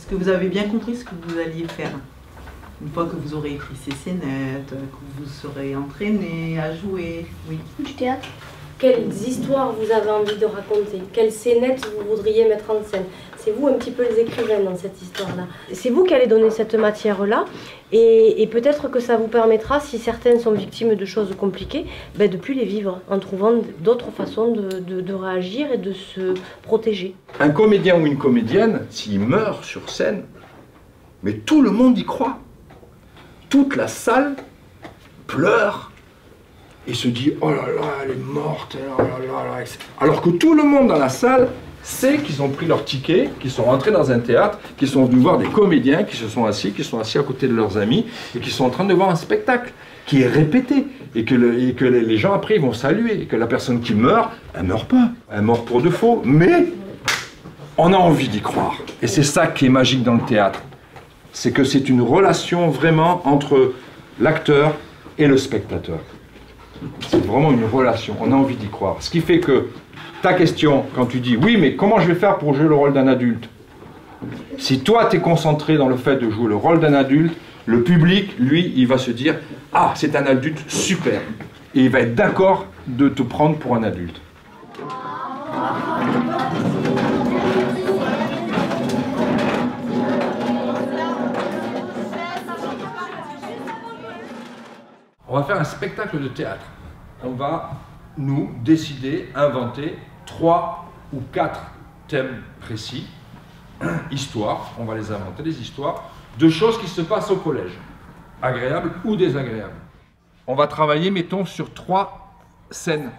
Est-ce que vous avez bien compris ce que vous alliez faire? Une fois que vous aurez écrit ces scénettes, que vous serez entraîné à jouer, oui. Du théâtre. Quelles histoires vous avez envie de raconter? Quelles scénettes vous voudriez mettre en scène? C'est vous un petit peu les écrivains dans cette histoire-là. C'est vous qui allez donner cette matière-là et peut-être que ça vous permettra, si certaines sont victimes de choses compliquées, ben de ne plus les vivre en trouvant d'autres façons de réagir et de se protéger. Un comédien ou une comédienne, s'il meurt sur scène, mais tout le monde y croit. Toute la salle pleure et se dit « Oh là là, elle est morte, oh là là là. » Alors que tout le monde dans la salle sait qu'ils ont pris leur ticket, qu'ils sont rentrés dans un théâtre, qu'ils sont venus voir des comédiens, qui sont assis à côté de leurs amis et qui sont en train de voir un spectacle qui est répété et que les gens après ils vont saluer et que la personne qui meurt, elle ne meurt pas, elle meurt pour de faux, mais on a envie d'y croire. Et c'est ça qui est magique dans le théâtre. C'est que c'est une relation vraiment entre l'acteur et le spectateur. C'est vraiment une relation, on a envie d'y croire. Ce qui fait que ta question, quand tu dis « Oui, mais comment je vais faire pour jouer le rôle d'un adulte ?» Si toi, tu es concentré dans le fait de jouer le rôle d'un adulte, le public, lui, il va se dire « Ah, c'est un adulte, super !» Et il va être d'accord de te prendre pour un adulte. On va faire un spectacle de théâtre. On va, nous, décider, inventer 3 ou 4 thèmes précis. Histoires, on va les inventer, des histoires de choses qui se passent au collège, agréables ou désagréables. On va travailler, mettons, sur 3 scènes.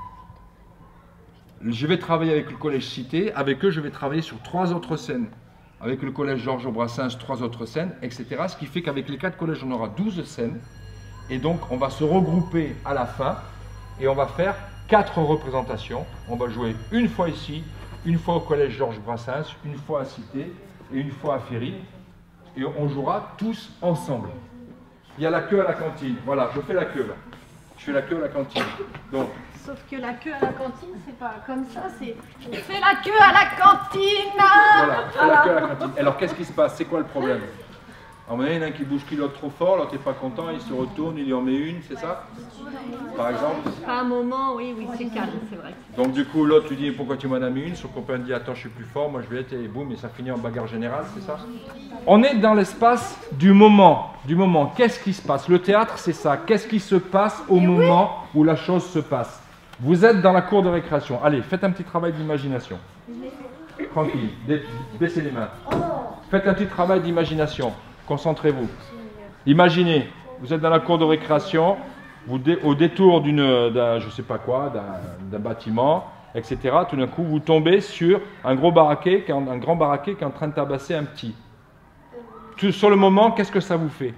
Je vais travailler avec le collège Cité, avec eux, je vais travailler sur 3 autres scènes. Avec le collège Georges Brassens, 3 autres scènes, etc. Ce qui fait qu'avec les 4 collèges, on aura 12 scènes. Et donc, on va se regrouper à la fin et on va faire 4 représentations. On va jouer une fois ici, une fois au collège Georges Brassens, une fois à Cité et une fois à Ferry. Et on jouera tous ensemble. Il y a la queue à la cantine. Voilà, je fais la queue là. Je fais la queue à la cantine. Donc, Sauf que la queue à la cantine, c'est pas comme ça, c'est « Fais la queue à la cantine !» voilà, je fais la queue à la cantine. Alors, qu'est-ce qui se passe? C'est quoi le problème? À un moment donné, il y en a un qui bouscule l'autre trop fort, l'autre n'est pas content, il se retourne, il lui en met une, c'est ça? Par exemple? À un moment, oui, c'est calme, c'est vrai. Donc du coup, l'autre lui dit pourquoi tu m'en as mis une, son copain dit attends je suis plus fort, moi je vais être et boum, et ça finit en bagarre générale, c'est ça? On est dans l'espace du moment, Qu'est-ce qui se passe? Le théâtre c'est ça, qu'est-ce qui se passe au moment où la chose se passe? Vous êtes dans la cour de récréation, allez, faites un petit travail d'imagination. Tranquille, baissez les mains. Faites un petit travail d'imagination. Concentrez-vous. Imaginez, vous êtes dans la cour de récréation, au détour d'un je sais pas quoi, d'un bâtiment, etc. Tout d'un coup, vous tombez sur un grand baraquet qui est en train de tabasser un petit. Sur le moment, qu'est-ce que ça vous fait?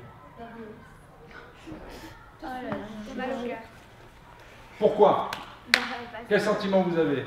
Pourquoi? Quel sentiment vous avez?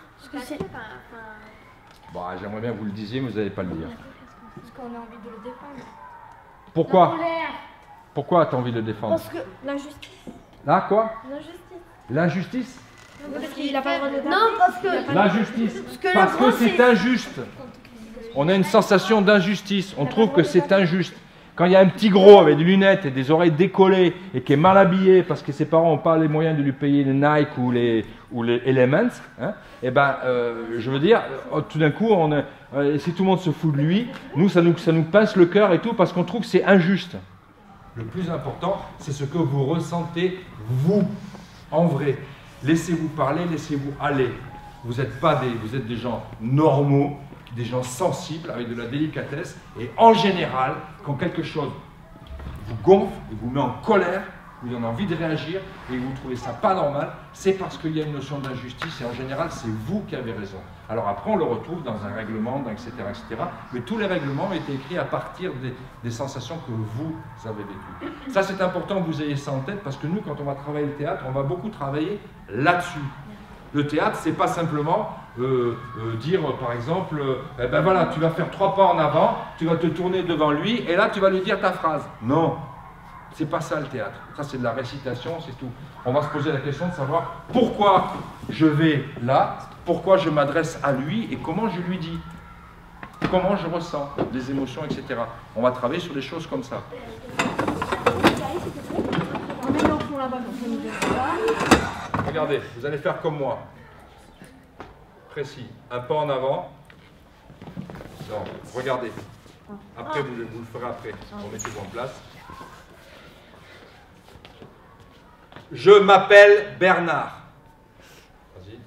Bon, j'aimerais bien que vous le disiez, mais vous n'allez pas le dire. Parce qu'on a envie de le défendre. Pourquoi? Pourquoi tu as envie de le défendre? Parce que l'injustice. Là, quoi? L'injustice. L'injustice? Parce qu'il n'a pas le droit de... Non, parce que... L'injustice. Parce que c'est injuste. On a une sensation d'injustice. On trouve que c'est injuste. Quand il y a un petit gros avec des lunettes et des oreilles décollées et qui est mal habillé parce que ses parents n'ont pas les moyens de lui payer les Nike ou les Elements, hein, et ben, je veux dire, tout d'un coup, si tout le monde se fout de lui, ça nous pince le cœur et tout parce qu'on trouve que c'est injuste. Le plus important, c'est ce que vous ressentez, vous, en vrai. Laissez-vous parler, laissez-vous aller. Vous êtes des gens normaux, des gens sensibles, avec de la délicatesse, et en général, quand quelque chose vous gonfle, et vous met en colère, vous avez envie de réagir, et vous trouvez ça pas normal, c'est parce qu'il y a une notion d'injustice, et en général, c'est vous qui avez raison. Alors après, on le retrouve dans un règlement, etc., etc., mais tous les règlements ont été écrits à partir des sensations que vous avez vécues. Ça, c'est important que vous ayez ça en tête, parce que nous, quand on va travailler le théâtre, on va beaucoup travailler là-dessus. Le théâtre, c'est pas simplement dire, par exemple, eh ben voilà, tu vas faire 3 pas en avant, tu vas te tourner devant lui, et là, tu vas lui dire ta phrase. Non, c'est pas ça le théâtre. Ça, c'est de la récitation, c'est tout. On va se poser la question de savoir pourquoi je vais là, pourquoi je m'adresse à lui, et comment je lui dis. comment je ressens, les émotions, etc. On va travailler sur des choses comme ça. Regardez, vous allez faire comme moi. Précis. Un pas en avant. Non, regardez. Après, vous le ferez après. Remettez-vous en place. Je m'appelle Bernard. Vas-y.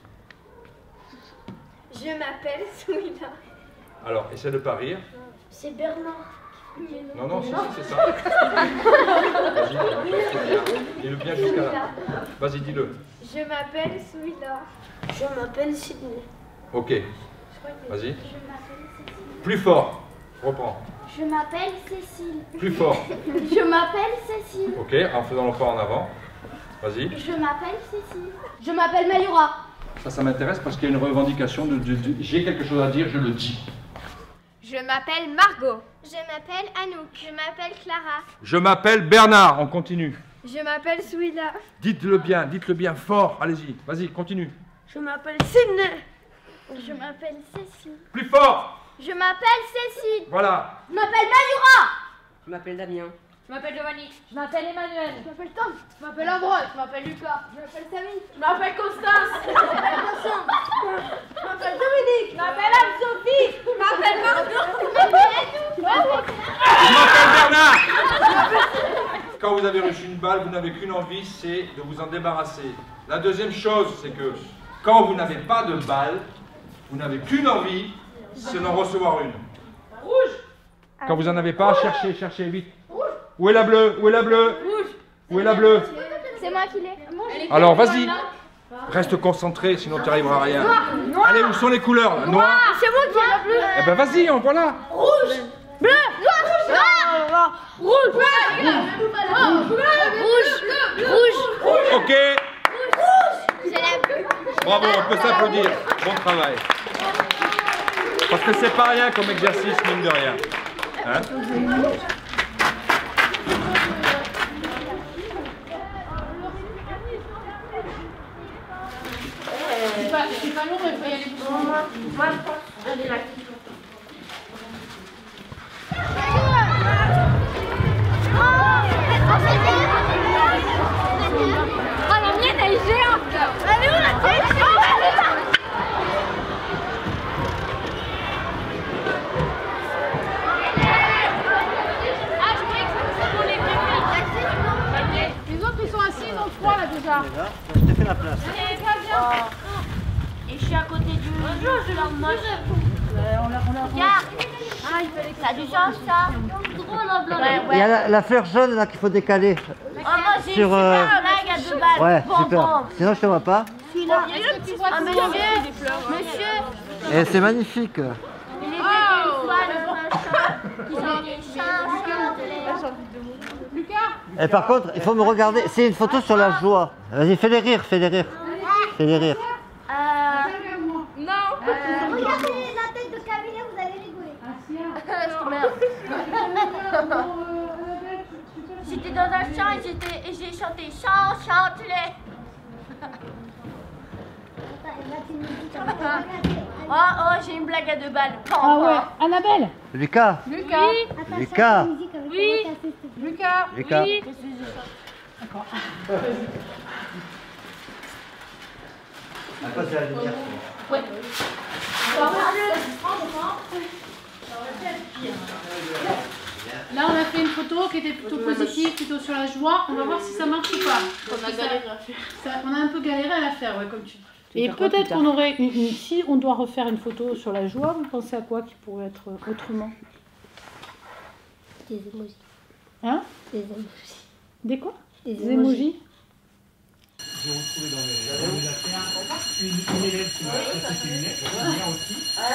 Je m'appelle Souila. Alors, essaie de pas rire. C'est Bernard. Non, non, si, c'est ça. Vas-y, dis-le bien jusqu'à là. Vas-y, dis-le. Je m'appelle Souila. Je m'appelle Sydney. Ok. Vas-y. Je m'appelle Cécile. Plus fort. Reprends. Je m'appelle Cécile. Plus fort. Je m'appelle Cécile. Ok, en faisant le pas en avant. Vas-y. Je m'appelle Cécile. Je m'appelle Mayura. Ça m'intéresse parce qu'il y a une revendication j'ai quelque chose à dire, je le dis. Je m'appelle Margot. Je m'appelle Anouk. Je m'appelle Clara. Je m'appelle Bernard, on continue. Je m'appelle Souila. Dites-le bien fort. Allez-y, vas-y, continue. Je m'appelle Sydney. Je m'appelle Cécile. Plus fort. Je m'appelle Cécile. Voilà. Je m'appelle Mayura. Je m'appelle Damien. Je m'appelle Giovanni. Je m'appelle Emmanuel. Je m'appelle Tom. Je m'appelle Ambroise. Je m'appelle Lucas. Je m'appelle Samy. Je m'appelle Constance. Je m'appelle Vincent. Je m'appelle Dominique. Je m'appelle Anne-Sophie. Je m'appelle Margot. Je m'appelle Anouk. Je m'appelle Bernard. Quand vous avez reçu une balle, vous n'avez qu'une envie, c'est de vous en débarrasser. La deuxième chose, c'est que quand vous n'avez pas de balle, vous n'avez qu'une envie, c'est d'en recevoir une. Rouge. Quand vous n'en avez pas, cherchez vite. Où est la bleue? Où est la bleue? Où est la bleue? C'est moi qui l'ai. Alors vas-y. Reste concentré, sinon tu n'y arriveras à rien. Allez, où sont les couleurs là? Noir. C'est moi qui ai la bleue. Eh ben vas-y, on voilà. Rouge. Bleu. Noir. Rouge. Rouge. Ok. C'est la bleue. Bravo, on peut s'applaudir. Bon travail. Parce que c'est pas rien comme exercice, mine de rien. Hein? C'est pas long, mais il faut y aller doucement. Oh, la mienne, elle est géante. Elle est où la tête? Les autres, ils sont assis, ils ont froid là déjà. Je t'ai fait la place. Allez, va bien. Et je suis à côté du jeu, je leur moche. Regarde. Ça a du sens, ça. Trop la blague. Il y a la fleur jaune là qu'il faut décaler. Oh, moi, j'ai Sur, super blague à 2 balles. Ouais, Bon, super. bon. Sinon je te vois pas. Celui-là. Ah, monsieur. Monsieur. Et c'est magnifique. Il est des étoiles, machin. Ils ont des chats. Et par contre, il faut me regarder. C'est une photo sur la joie. Vas-y, fais-les rire, fais-les rire. Fais-les rire. Non. Regardez la tête de Camille, vous allez rigoler. J'étais dans un champ et j'ai chanté chante-les. Oh, j'ai une blague à 2 balles. Ah ouais, Annabelle. Lucas. Lucas. Lucas. Oui. Lucas. Lucas. Oui. À quoi c'est la lumière? Là, on a fait une photo qui était plutôt positive, plutôt sur la joie. On va voir si ça marche ou pas. On a un peu galéré à la faire, ouais, comme tu dis. Et peut-être qu'on aurait si on doit refaire une photo sur la joie, vous pensez à quoi qui pourrait être autrement? Des émojis. Hein? Des émojis. Des quoi? Des émojis. J'ai retrouvé dans les affaires une élève qui m'a acheté ses lunettes, la première aussi.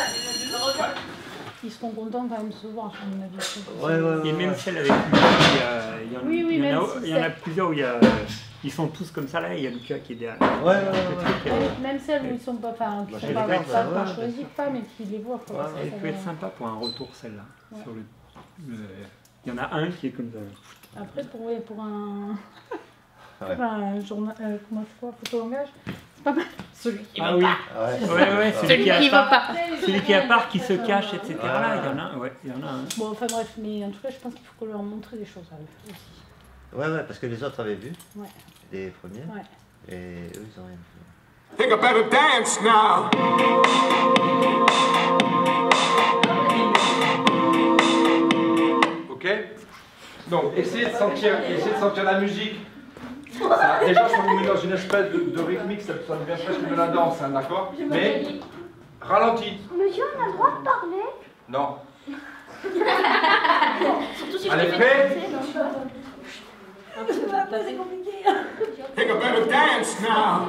Ils seront contents quand même de se voir, à mon avis. Et même celle avec Lucas, il y en a plusieurs où ils sont tous comme ça là, et il y a Lucas qui est derrière. Même celles où ils sont pas, enfin, qui sont pas choisis pas, mais qui les voient. Quoi, Elle peut être sympa pour un retour celle-là. Ouais. Il y en a un qui est comme ça. Après, pour un journal, comment c'est quoi, photolangage, Pas mal. Celui qui Ah veut oui. pas. Ouais, Celui qui veut pas. Celui qui a part, qui se cache, etc. Là, il y en a, ouais, il y en a un. Bon, enfin bref, mais en tout cas, je pense qu'il faut leur montrer des choses à eux aussi. Ouais, parce que les autres avaient vu. Ouais. Les premiers. Ouais. Et eux, ils ont rien vu. Think I better dance now. Ok. Donc, essayez de sentir la musique. Ça, déjà, si vous mettez dans une espèce de rythmique, ça devient presque de la danse, hein, d'accord? Mais ralenti. Monsieur, on a le droit de parler? Non. Surtout si Allez, prêt? C'est compliqué. Think I better dance now.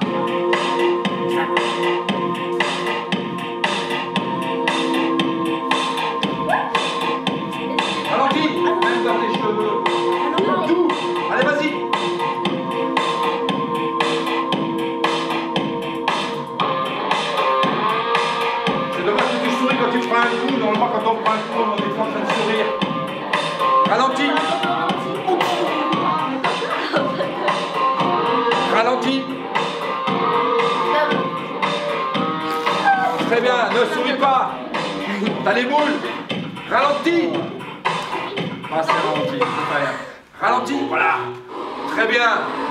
Ralenti, même dans tes cheveux. Tout. Allez, vas-y. C'est dommage que tu souris quand tu prends un coup. Normalement, quand on prend un coup, on est en train de sourire. Ralenti. Ralenti. Très bien, ne souris pas. T'as les boules. Ralenti. Ah, c'est ralenti, c'est pas rien. Ralenti, voilà. Très bien.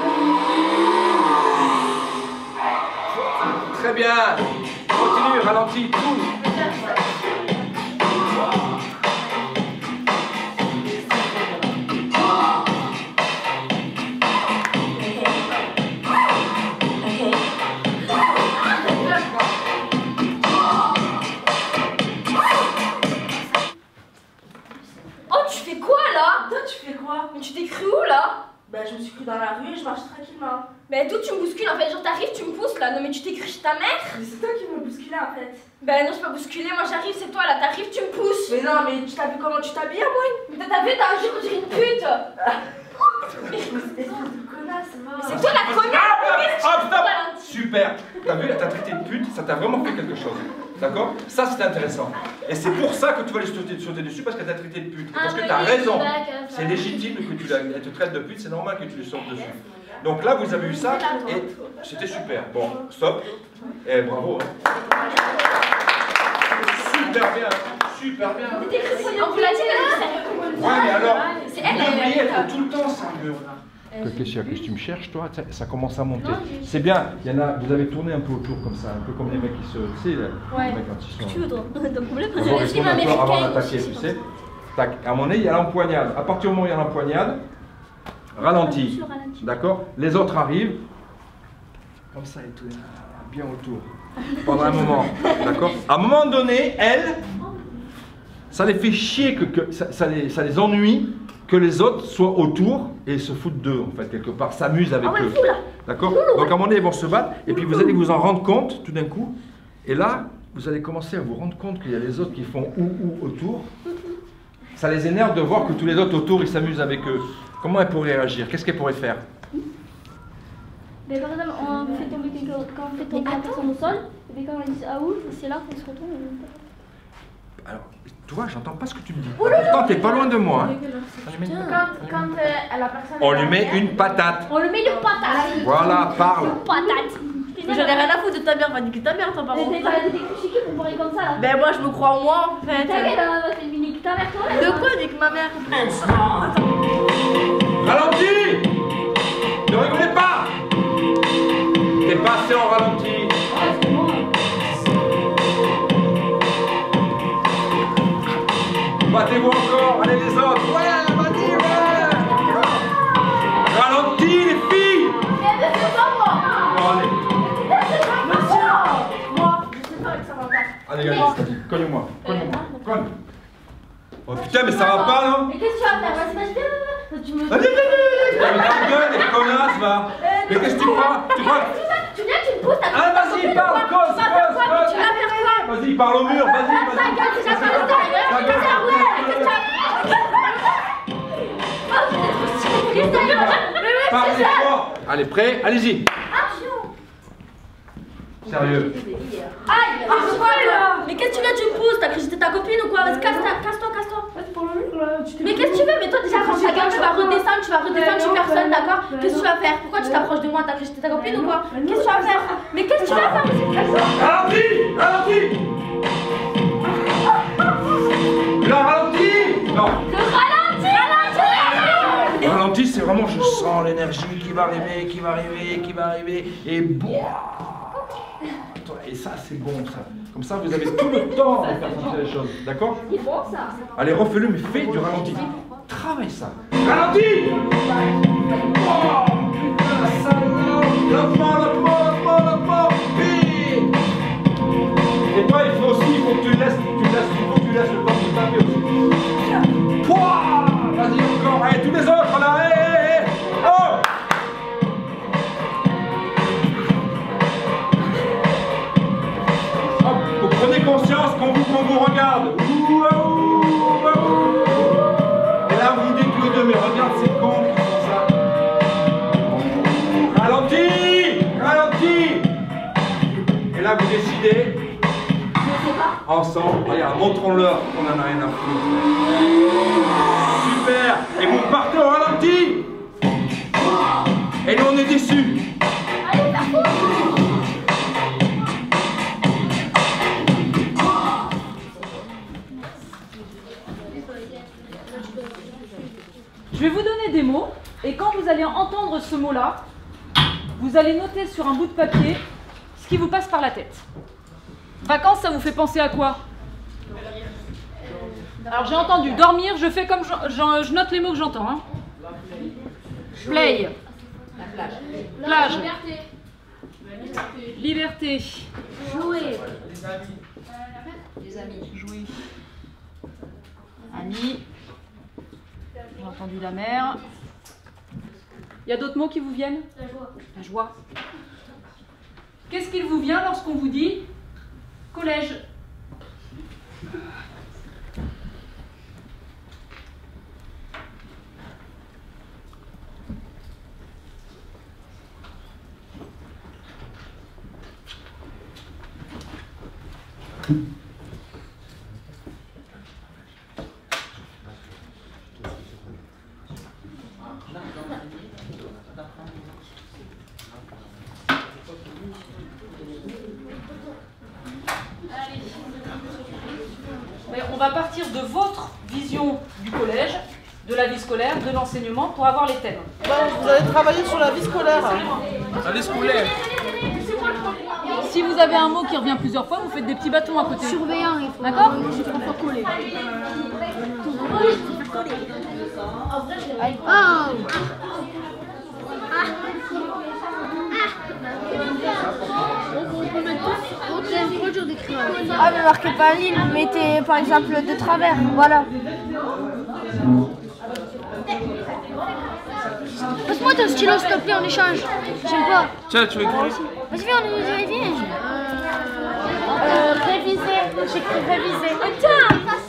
Très bien. Continue, ralenti, tout. Mais tu t'es cru où là? Bah je me suis cru dans la rue et je marche tranquillement. Mais d'où tu me bouscules en fait? Genre t'arrives, tu me pousses là. Non mais tu t'es cru chez ta mère? Mais c'est toi qui me bousculais en fait. Bah non, je peux pas bousculer, moi j'arrive, c'est toi là, t'arrives, tu me pousses. Mais non, mais tu t'as vu comment tu t'habilles à moi? Mais t'as vu, t'as agi contre une pute. C'est toi la connasse. Hop, stop. Super. T'as vu, t'as traité de pute, ça t'a vraiment fait quelque chose. D'accord? Ça, c'est intéressant. Et c'est pour ça que tu vas lui sauter dessus, parce qu'elle t'a traité de pute. Parce que t'as raison. C'est légitime que tu elle te traite de pute, c'est normal que tu lui sautes dessus. Donc là, vous avez eu ça, et c'était super. Bon, stop. Et bravo. Hein. Super bien. Super bien. On vous l'a dit, ouais, mais alors, c'est vous devriez être tout le temps sérieux. Qu'est-ce que tu me cherches, toi? Ça commence à monter. C'est bien, il y en a, vous avez tourné un peu autour comme ça, un peu comme les mecs qui se. Tu sais, les mecs quand ils sont. Tu veux, toi? Donc, problème, avant d'attaquer, tu sais. Tac, à mon nez, il y a l'empoignade. À partir du moment où il y a l'empoignade, ralenti. D'accord? Les autres arrivent. Comme ça et tout. Bien autour. Pendant un moment. D'accord? À un moment donné, elles, ça les fait chier, ça les ennuie que les autres soient autour et se foutent d'eux, en fait, quelque part, s'amusent avec eux. D'accord? Donc à un moment donné, ils vont se battre, et puis vous allez vous en rendre compte, tout d'un coup, et là, vous allez commencer à vous rendre compte qu'il y a les autres qui font ou autour. Ça les énerve de voir que tous les autres autour, ils s'amusent avec eux. Comment elles pourraient réagir? Qu'est-ce qu'elles pourraient faire? Mais par exemple, on fait tomber quand on fait tomber la personne au sol, et puis quand on dit ah ouh, c'est là qu'on se retourne. Alors, toi, j'entends pas ce que tu me dis. Pourtant, t'es pas loin de moi. Hein. Quand la personne. On lui met une patate. On lui met une patate. Voilà, parle. Une patate. Mais j'en ai rien à foutre de ta mère, va niquer ta mère, toi par contre. Mais t'as des crucifiés pour parler comme ça là. Ben moi je me crois en moi en fait. T'inquiète, c'est une nique ta mère toi. De quoi nique ma mère? Ralenti! Ne rigolez pas! T'es passé en ralenti. Battez-vous encore, allez les autres. Ouais, vas-y, ouais! Ralenti, les filles! Mais c'est pas moi! Bon, allez. Moi, je sais pas que ça va pas. Allez, allez, cogne-moi. Cogne. Oh putain, mais ça va pas, non? Mais qu'est-ce que tu vas faire? Vas-y, tu me. Allez, ta gueule, les connasses, va! Mais qu'est-ce que tu crois? Tu crois? Tu viens, tu me pousses, t'as Ah, vas-y, parle, cause! Tu vas faire quoi? Vas-y, parle au mur, vas-y, Ta vas-y! gueule, tu vas faire ta gueule! Parlez fort! Allez, prêt? Allez-y! Sérieux. Aïe, c'est quoi là? Mais qu'est-ce que tu veux, tu me pousses? T'as cru que j'étais ta copine ou quoi? Vas-y, casse-toi, casse-toi. Mais qu'est-ce que tu veux? Mais toi, déjà, quand tu regardes, tu vas redescendre, je suis personne, d'accord? Qu'est-ce que tu vas faire? Pourquoi tu t'approches de moi? T'as cru que j'étais ta copine ou quoi? Qu'est-ce que tu vas faire? Mais qu'est-ce que tu vas faire? Ralentis! Ralentis! Le ralenti! Non. Le ralenti! Le ralenti, c'est vraiment, je sens l'énergie qui va arriver, et boah! Et ça, c'est bon, ça. Comme ça, vous avez tout le temps de faire sentir les choses, d'accord? C'est bon, ça. Allez, refais-le, mais fais du ralenti. Travaille ça. Ralenti! Oh, putain, ça, lentement. Et toi, il faut que tu laisses le temps de taper aussi. Pouah! Vas-y, encore. Allez, tous les autres, là. Oh! Hop, vous prenez conscience qu'on vous regarde. Et là, vous dites tous les deux, mais regarde, c'est con qui font ça. Ralentis! Et là, vous décidez. Ensemble, regarde, montrons-leur qu'on en a rien à foutre. Super! Et vous partez au ralenti! Et nous on est déçus! Allez, par contre! Je vais vous donner des mots, et quand vous allez entendre ce mot-là, vous allez noter sur un bout de papier ce qui vous passe par la tête. Vacances, ça vous fait penser à quoi? Alors j'ai entendu dormir, je fais comme je note les mots que j'entends. Hein. Play. La plage. Plage. Liberté. Liberté. Jouer. Les amis. Jouer. Amis. J'ai entendu la mer. Il y a d'autres mots qui vous viennent? La joie. La joie. Qu'est-ce qu'il vous vient lorsqu'on vous dit collège? On va partir de votre vision du collège, de la vie scolaire, de l'enseignement, pour avoir les thèmes. Vous allez travailler sur la vie scolaire. La vie scolaire. Si vous avez un mot qui revient plusieurs fois, vous faites des petits bâtons à côté. Surveillant, il faut. D'accord? Je ne pas coller. Ah, mais marquez pas un ligne, mettez par exemple de travers, voilà. Passe-moi ton stylo, s'il te plaît, on échange. J'aime pas. Tiens, tu veux écrire? Vas-y, viens, viens. Réviser, j'écris réviser. Tiens,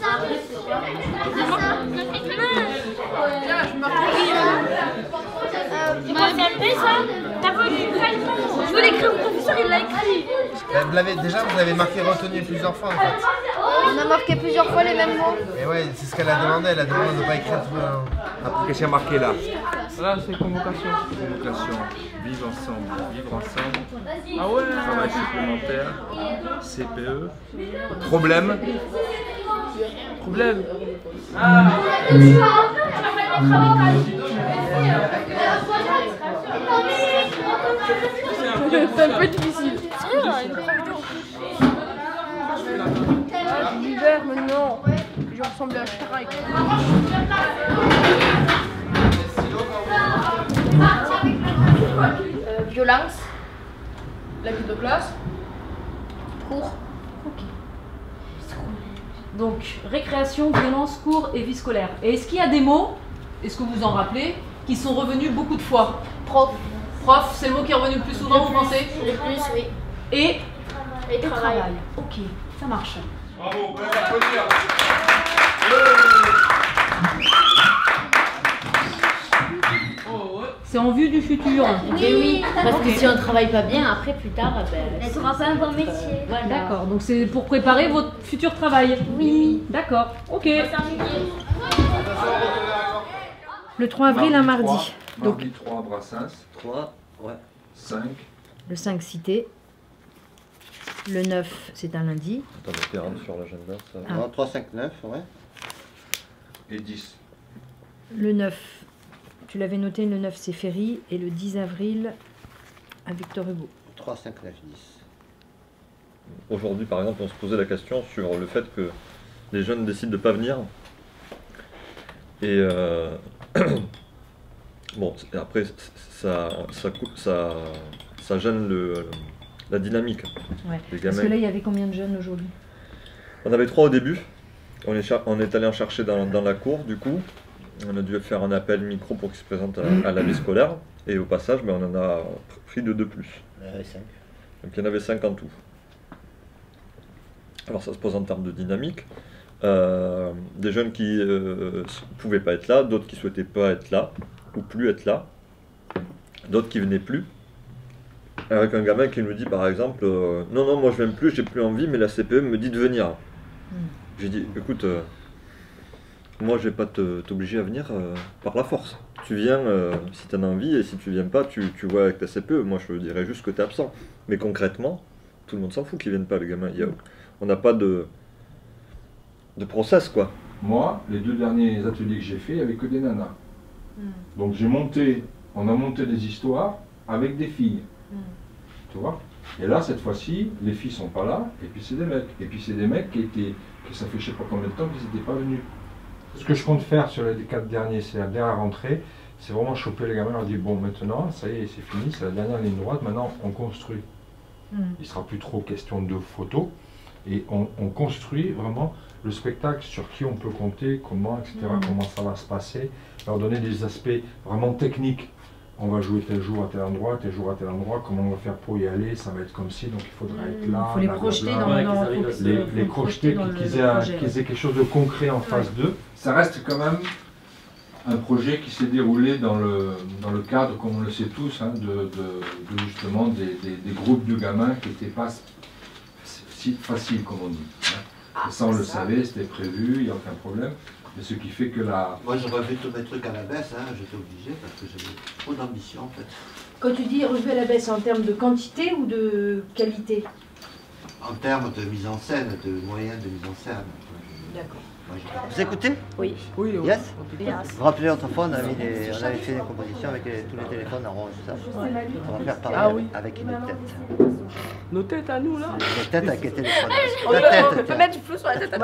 c'est un peu ça. T'as voulu je veux l'écrire, mon professeur il l'a écrit. Vous avez marqué retenu plusieurs fois en fait. On a marqué plusieurs fois les mêmes mots. Et ouais, c'est ce qu'elle a demandé, elle a demandé de ne pas écrire tout. Qu'est-ce qu'il y a marqué là? Là, c'est convocation. Convocation. Vivre ensemble. Ah ouais. Travail supplémentaire. CPE. Problème. C'est un peu difficile. L'hiver maintenant, je ressemble à Strike. Violence. L'abus de classe. Cours. Ok. Donc, récréation, violence, cours et vie scolaire. Et est-ce qu'il y a des mots, est-ce que vous en rappelez, qui sont revenus beaucoup de fois? Prof. Prof, c'est le mot qui est revenu le plus souvent, vous pensez? Le plus, oui. Et travail. Ok, ça marche. Bravo, on peut applaudir. C'est en vue du futur. Oui, Parce que si on travaille pas bien, après, plus tard, Mais tu n'auras pas un bon métier. Voilà. D'accord, donc c'est pour préparer votre futur travail. Oui. D'accord, ok. Le 3 avril, un mardi. Mardi 3, Brassens. 3, ouais. 5. Le 5, Cité. Le 9, c'est un lundi. Attends, je rentre sur l'agenda. Ça... Ah. 3, 5, 9, ouais. Et 10. Le 9, tu l'avais noté, le 9, c'est Ferry. Et le 10 avril, à Victor Hugo. 3, 5, 9, 10. Aujourd'hui, par exemple, on se posait la question sur le fait que les jeunes décident de ne pas venir. Et bon, après, ça gêne la dynamique. Ouais. Des Parce gamins. que là, il y avait combien de jeunes aujourd'hui? On avait 3 au début. On est allé en chercher dans la cour, du coup. On a dû faire un appel micro pour qu'ils se présentent à la vie scolaire. Et au passage, on en a pris de 2 plus. 5. Donc il y en avait 5 en tout. Alors ça se pose en termes de dynamique. Des jeunes qui ne pouvaient pas être là, d'autres qui ne souhaitaient pas être là, ou plus être là, d'autres qui venaient plus. Avec un gamin qui nous dit par exemple non, non, moi je viens plus, j'ai plus envie, mais la CPE me dit de venir. J'ai dit écoute, moi je vais pas t'obliger à venir par la force. Tu viens si tu en as envie, et si tu viens pas, tu vois avec ta CPE. Moi je dirais juste que tu es absent. Mais concrètement, tout le monde s'en fout qu'ils viennent pas, les gamins. On n'a pas de process, quoi. Moi, les 2 derniers ateliers que j'ai faits, il n'y avait que des nanas. Donc on a monté des histoires avec des filles. Tu vois? Et là, cette fois-ci, les filles sont pas là, et puis c'est des mecs. Et puis c'est des mecs qui ça fait je sais pas combien de temps qu'ils n'étaient pas venus. Ce que je compte faire sur les 4 derniers, c'est la dernière rentrée, c'est vraiment choper les gamins et leur dire bon, maintenant, ça y est, c'est fini, c'est la dernière ligne droite, maintenant on construit. Il ne sera plus trop question de photos, et on construit vraiment le spectacle, sur qui on peut compter, comment, etc., comment ça va se passer, leur donner des aspects vraiment techniques. On va jouer tel jour à tel endroit, tel jour à tel endroit, comment on va faire pour y aller, ça va être comme ci, donc il faudra être là. Il faut les projeter les projeter, qu'ils aient quelque chose de concret en phase 2. Ça reste quand même un projet qui s'est déroulé dans le cadre, comme on le sait tous, hein, de justement des groupes de gamins qui n'étaient pas si faciles, comme on dit. Hein. Et ça, on le savait, c'était prévu, il n'y a aucun problème. Mais ce qui fait que la... Moi, j'aurais fait tous mes trucs à la baisse, hein, j'étais obligé parce que j'avais trop d'ambition en fait. Quand tu dis relever à la baisse, en termes de quantité ou de qualité? En termes de mise en scène, de moyens de mise en scène. D'accord. Vous écoutez? Oui. Oui. Yes? Vous vous rappelez, autrefois, on avait fait des compositions avec tous les téléphones en rond, tout ça. On va faire pareil avec une tête. Nos têtes à nous, là? Une tête avec les téléphones. On peut mettre du flou sur la tête à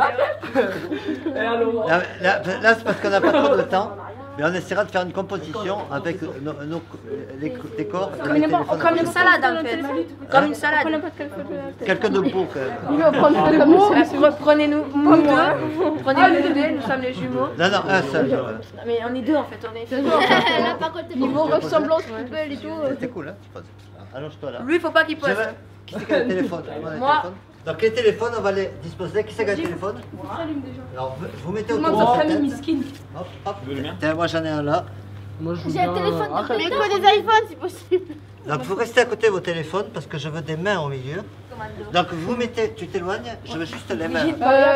Là, c'est parce qu'on n'a pas trop de temps. Mais on essaiera de faire une composition avec les décors. Comme une salade en fait. Comme une salade. Quelques de beaux quand même. Prenez-nous deux. Prenez-nous deux, nous sommes les jumeaux. Non, un seul. Mais on est deux en fait, on est deux. Niveau ressemblance, poubelle et tout. C'était cool, hein? Allonge-toi là. Lui, il faut pas qu'il pose. Qui c'est qui a le téléphone? Moi. Donc les téléphones, on va les disposer. Qui c'est qui a le téléphone? Alors, vous mettez autour de la la tête. Hop, hop. Tiens, moi j'en ai un là. J'ai un téléphone de quoi des iPhones si possible. Donc vous restez à côté de vos téléphones parce que je veux des mains au milieu. Donc vous mettez, tu t'éloignes, je veux juste les mains.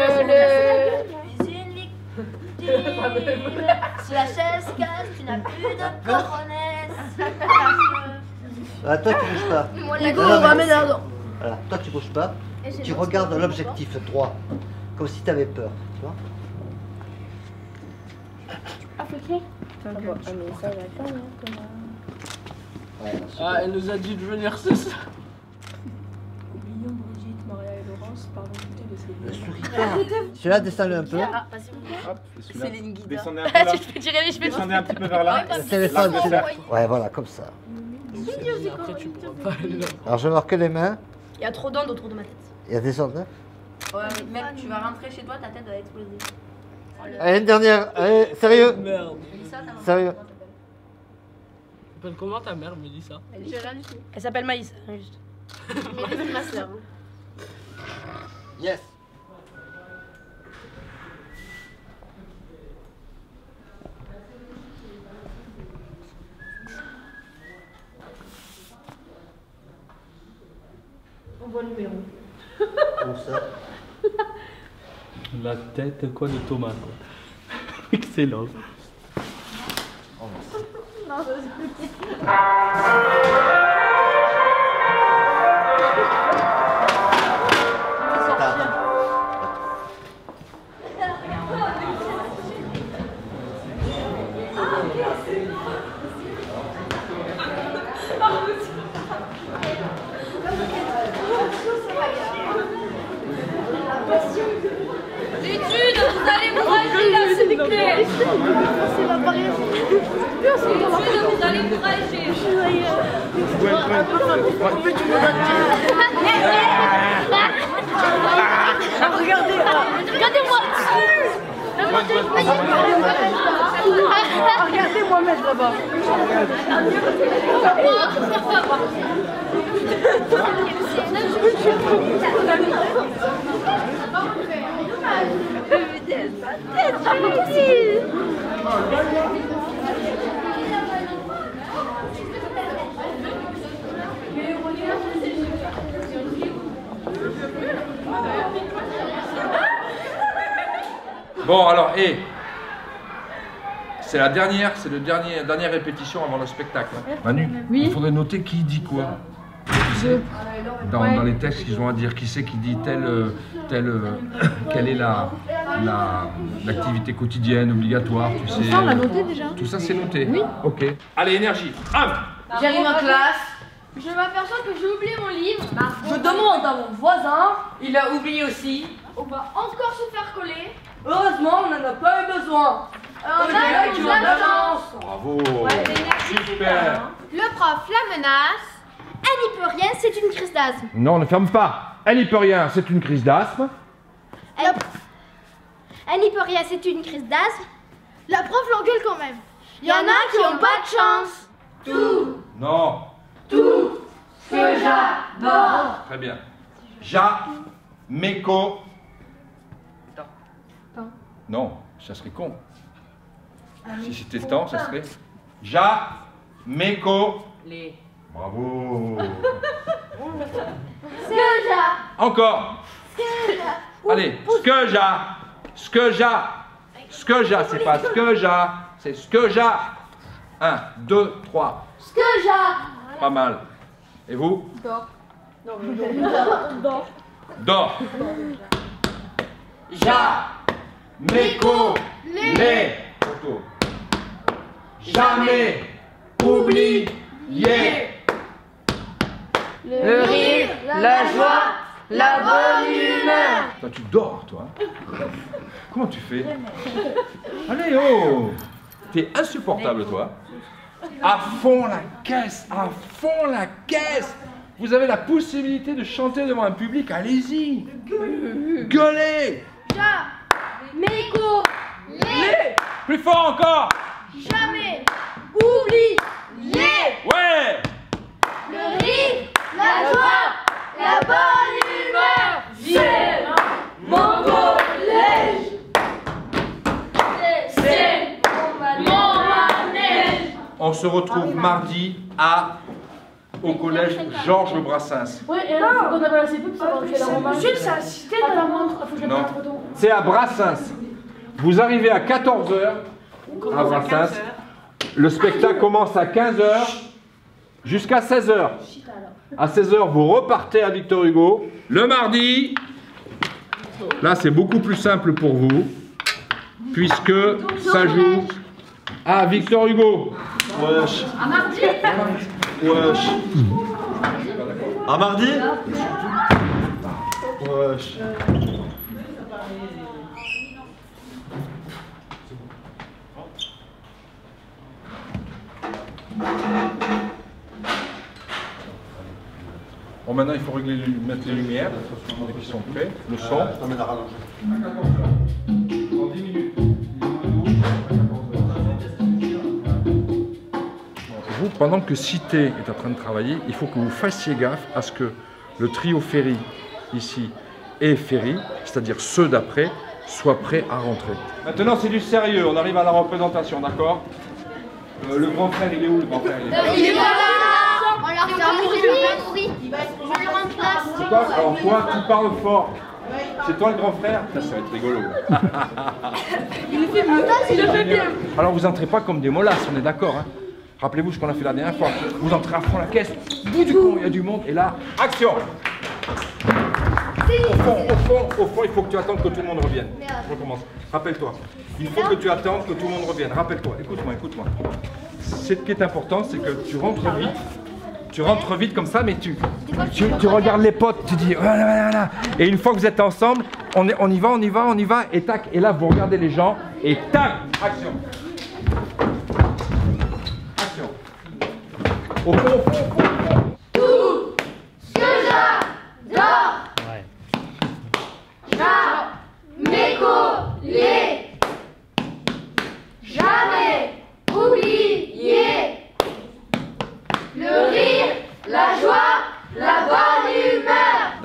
Si la chaise casse, tu n'as plus de coronesse. Ah, toi tu bouges pas. Voilà, toi tu bouges pas. Tu regardes l'objectif droit, comme si tu avais peur. Tu vois? Ah, elle nous a dit de venir ce soir. Oublions Brigitte, Maria et Laurence, pardon, Celui-là, descends-le un peu. Céline Guida. Descendez un peu là. Je peux tirer les cheveux. Descendez un petit peu vers là. Le téléphone, celui-là. Ouais, voilà, comme ça. Après, tu pourras pas aller là. Alors je vais voir que les mains. Il y a trop d'ondes autour de ma tête. Il y a des ondes, hein? Ouais, mec, tu vas rentrer chez toi, ta tête va exploser. Allez, une dernière. Allez, sérieux. Merde. Sérieux. Elle s'appelle comment ta mère, Mélissa? Elle s'appelle Maïs, juste. Mélissa, ma soeur. Yes. numéro. Comment ça? La tête quoi de Thomas quoi. Excellent. Oh, Non, ça c'est plus petit. L'étude, vous allez vous rager là, s'il vous plaît. C'est la barrière. L'étude, vous allez vous rager. Regardez, regardez-moi. Regardez-moi mettre là-bas. Bon, alors, c'est la dernière, c'est la dernière répétition avant le spectacle. Manu, il faudrait noter qui dit quoi. Tu sais, dans les textes qu'ils ont à dire, qui c'est qui dit quelle est l'activité quotidienne obligatoire, tu sais. Tout ça, on l'a noté déjà. Tout ça, c'est noté. Oui. Ok. Allez, énergie. J'arrive en classe. Je m'aperçois que j'ai oublié mon livre. Je demande à mon voisin. Il a oublié aussi. On va encore se faire coller. Heureusement, on n'en a pas eu besoin. On a eu de la chance. Bravo. Super. Le prof la menace. Elle n'y peut rien, c'est une crise d'asthme. Non, ne ferme pas. Elle n'y peut rien, c'est une crise d'asthme. Elle n'y peut rien, c'est une crise d'asthme. La prof l'engueule quand même. Il y en a qui n'ont pas de chance. Tout. Non. Tout ce que j'adore. Très bien. Méco. Non, ça serait con. Si c'était temps, ça serait méco. Les. Bravo. Ce que j'ai. Encore. Allez, ce que j'ai, c'est pas ce que j'ai, c'est ce que j'ai. 1, 2, 3. Ce que j'ai. Pas mal. Et vous? Dors. Dors. Méco. Les. Photo. Jamais oublier. Le rire, la joie, la bonne humeur. Toi, tu dors, toi. Comment tu fais? Allez, oh! T'es insupportable, toi. À fond la caisse, à fond la caisse. Vous avez la possibilité de chanter devant un public, allez-y. Gueulez. Méco. Les. Plus fort encore. Jamais. Oublier. Ouais. Le rire, la joie, la bonne humeur. C'est mon collège. C'est mon manège. On se retrouve mardi au collège Georges Brassens. Ouais, et là, il faut qu'on appelle la CP pour savoir quelle romance. Jules, c'est assisté dans la montre. Faut que je Non. prenne la photo. C'est à Brassens. Vous arrivez à 14 h à Brassens. Le spectacle commence à 15 h jusqu'à 16 h. À 16 h, vous repartez à Victor Hugo. Le mardi, là c'est beaucoup plus simple pour vous, puisque ça joue à Victor Hugo. Wesh. À mardi. Wesh. À mardi. Wesh. Bon, maintenant il faut régler, mettre les lumières, qui sont prêts, le son. Je t'emmène à rallonger. Dans 10 minutes. Vous, pendant que Cité est en train de travailler, il faut que vous fassiez gaffe à ce que le trio Ferry, ici, et Ferry, c'est-à-dire ceux d'après, soient prêts à rentrer. Maintenant, c'est du sérieux, on arrive à la représentation, d'accord? Le grand frère, il est où, le grand frère? Il est pas là. On l'a regardé. Oui. Je le rentre. classe. Toi, alors toi, tu parles fort. C'est toi le grand frère? Ça va être rigolo. Il le fait mieux. Il le fait bien. Alors vous entrez pas comme des mollasses, on est d'accord, hein? Rappelez-vous ce qu'on a fait la dernière fois. Vous entrez à fond la caisse, bout du con, il y a du monde, et là, action! Au fond, il faut que tu attendes que tout le monde revienne. Je recommence. Rappelle-toi. Il faut que tu attendes que tout le monde revienne. Rappelle-toi. Écoute-moi. Ce qui est important, c'est que tu rentres vite. Tu rentres vite comme ça, mais tu regardes les potes, tu dis voilà. Et une fois que vous êtes ensemble, on y va, et tac. Et là, vous regardez les gens, et tac, action. Action. Au fond. Tout ce que j'adore. Jamais collé. Jamais oublié. Le rire, la joie, la bonne humeur.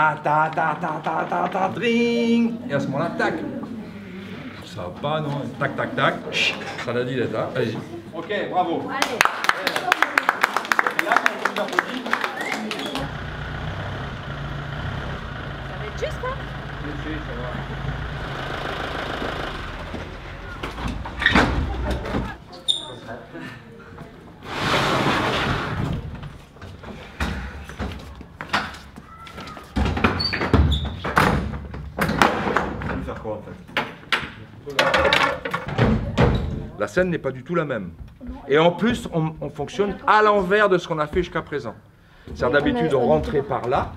Ta, dring. Et à ce moment-là, tac. Ça va pas, non? Tac. Chut, ça l'a dit là. Allez-y. Ok, bravo. Allez. Et là, quand on vous applaudit, Ça va être juste, hein? ça va. Faire quoi en fait? La scène n'est pas du tout la même. Et en plus, on fonctionne à l'envers de ce qu'on a fait jusqu'à présent. C'est-à-dire d'habitude, on rentrait par là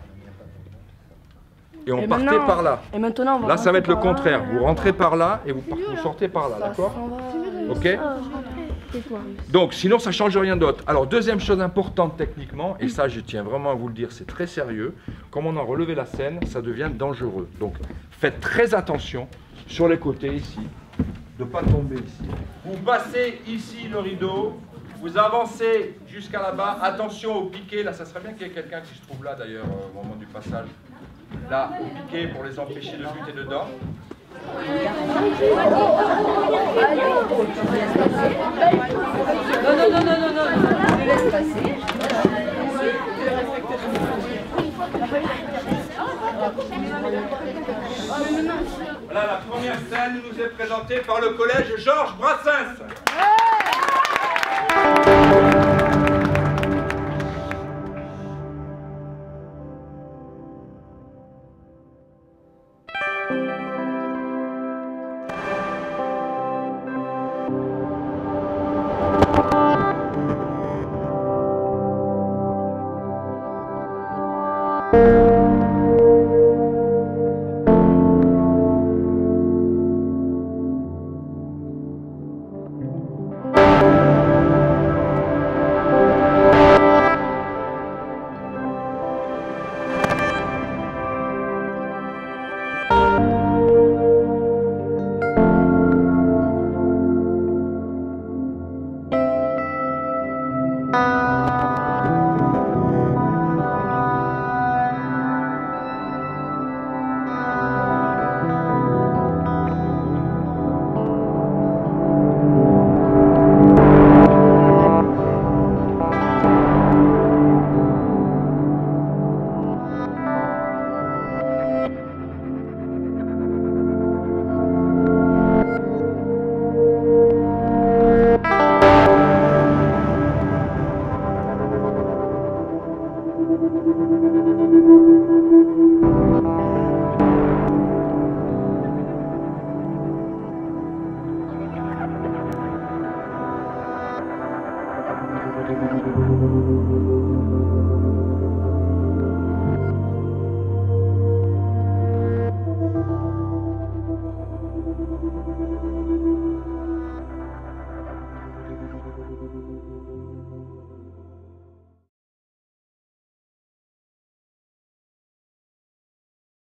et on partait par là. Et maintenant, là, ça va être le contraire. Vous rentrez par là et vous sortez par là, d'accord? Ok? Donc, sinon, ça ne change rien d'autre. Alors, deuxième chose importante techniquement, et ça, je tiens vraiment à vous le dire, c'est très sérieux. Comme on a relevé la scène, ça devient dangereux. Donc, faites très attention sur les côtés ici, de ne pas tomber ici. Vous passez ici le rideau, vous avancez jusqu'à là-bas. Attention au piqué. Là, ça serait bien qu'il y ait quelqu'un qui se trouve là, d'ailleurs, au moment du passage. Là, au piqué, pour les empêcher de buter dedans. Non, je laisse passer. Voilà, la première scène nous est présentée par le collège Georges Brassens.